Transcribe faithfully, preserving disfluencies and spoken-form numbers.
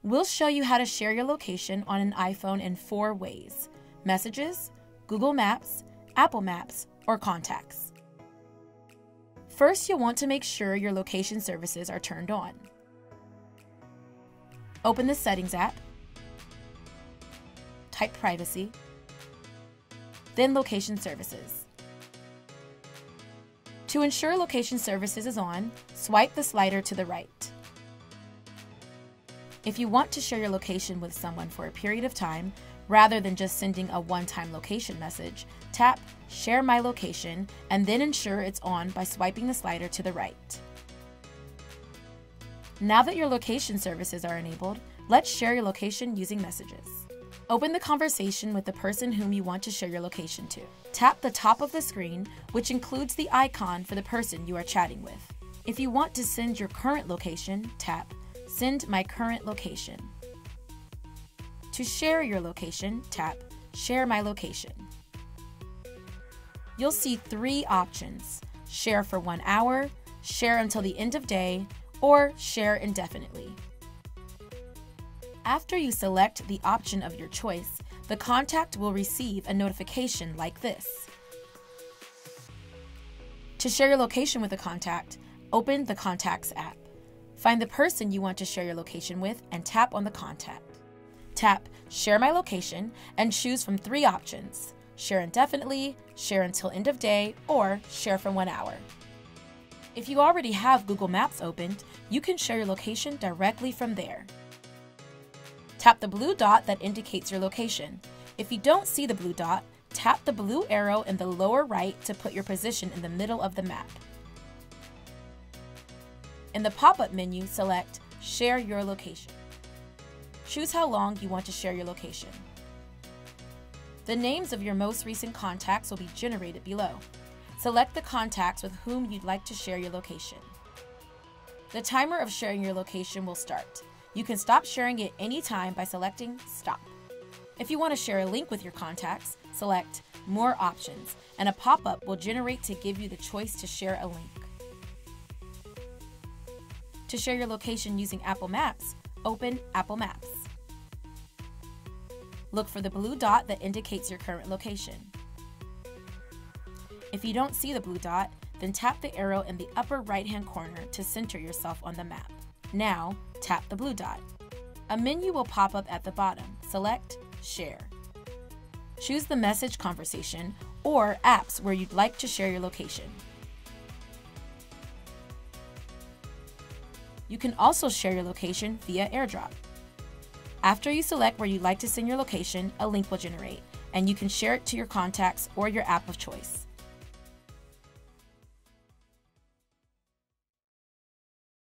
We'll show you how to share your location on an iPhone in four ways: Messages, Google Maps, Apple Maps, or Contacts. First, you'll want to make sure your location services are turned on. Open the Settings app, type Privacy, then Location Services. To ensure Location Services is on, swipe the slider to the right. If you want to share your location with someone for a period of time, rather than just sending a one-time location message, tap Share My Location and then ensure it's on by swiping the slider to the right. Now that your location services are enabled, let's share your location using Messages. Open the conversation with the person whom you want to share your location to. Tap the top of the screen, which includes the icon for the person you are chatting with. If you want to send your current location, tap Send My Current Location. To share your location, tap Share My Location. You'll see three options: Share for one hour, Share until the end of day, or Share indefinitely. After you select the option of your choice, the contact will receive a notification like this. To share your location with a contact, open the Contacts app. Find the person you want to share your location with and tap on the contact. Tap Share My Location and choose from three options: Share indefinitely, Share until end of day, or Share for one hour. If you already have Google Maps opened, you can share your location directly from there. Tap the blue dot that indicates your location. If you don't see the blue dot, tap the blue arrow in the lower right to put your position in the middle of the map. In the pop-up menu, select Share Your Location. Choose how long you want to share your location. The names of your most recent contacts will be generated below. Select the contacts with whom you'd like to share your location. The timer of sharing your location will start. You can stop sharing at any time by selecting Stop. If you want to share a link with your contacts, select More Options, and a pop-up will generate to give you the choice to share a link. To share your location using Apple Maps, open Apple Maps. Look for the blue dot that indicates your current location. If you don't see the blue dot, then tap the arrow in the upper right-hand corner to center yourself on the map. Now, tap the blue dot. A menu will pop up at the bottom. Select Share. Choose the message conversation or apps where you'd like to share your location. You can also share your location via AirDrop. After you select where you'd like to send your location, a link will generate, and you can share it to your contacts or your app of choice.